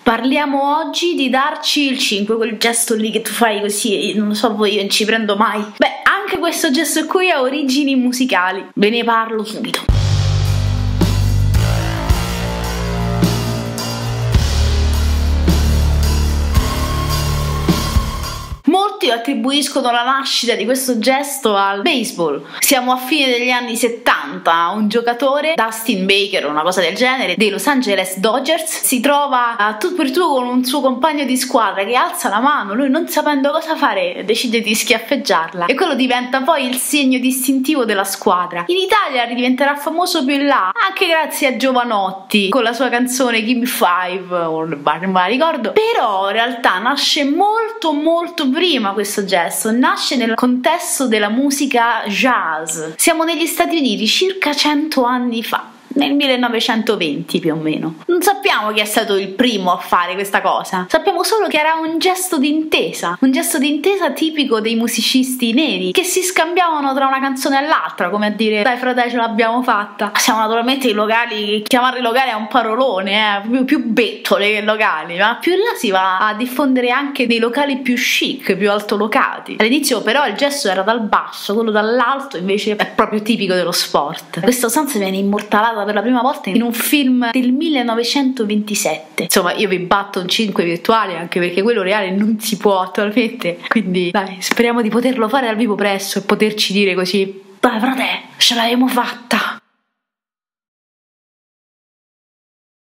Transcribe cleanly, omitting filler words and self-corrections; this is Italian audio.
Parliamo oggi di darci il 5, quel gesto lì che tu fai così, non lo so, poi io non ci prendo mai. Beh, anche questo gesto qui ha origini musicali, ve ne parlo subito. Molti attribuiscono la nascita di questo gesto al baseball. Siamo a fine degli anni 70, un giocatore, Dustin Baker o una cosa del genere, dei Los Angeles Dodgers, si trova a tu per tu con un suo compagno di squadra che alza la mano, lui non sapendo cosa fare decide di schiaffeggiarla e quello diventa poi il segno distintivo della squadra. In Italia diventerà famoso più in là, anche grazie a Jovanotti con la sua canzone Give Me Five, non me la ricordo, però in realtà nasce molto prima questo gesto, nasce nel contesto della musica jazz. Siamo negli Stati Uniti circa 100 anni fa, nel 1920 più o meno. Non sappiamo chi è stato il primo a fare questa cosa, sappiamo solo che era un gesto d'intesa tipico dei musicisti neri che si scambiavano tra una canzone e l'altra, come a dire dai frate ce l'abbiamo fatta. Siamo naturalmente in locali, chiamarli locali è un parolone, più bettole che locali, ma più in là si va a diffondere anche nei locali più chic, più altolocati. All'inizio però il gesto era dal basso, quello dall'alto invece è proprio tipico dello sport. Questa usanza viene immortalata per la prima volta in un film del 1927. Insomma, io vi batto un 5 virtuale anche perché quello reale non si può attualmente, quindi dai, speriamo di poterlo fare dal vivo presto e poterci dire così dai frate, ce l'abbiamo fatta.